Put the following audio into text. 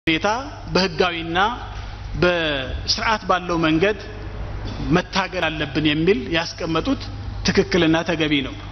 ሁኔታ በህጋዊና በስርዓት ባለው መንገድ መታገል አለብን የሚል ያስቀመጡት ትክክልና ተገቢ ነው።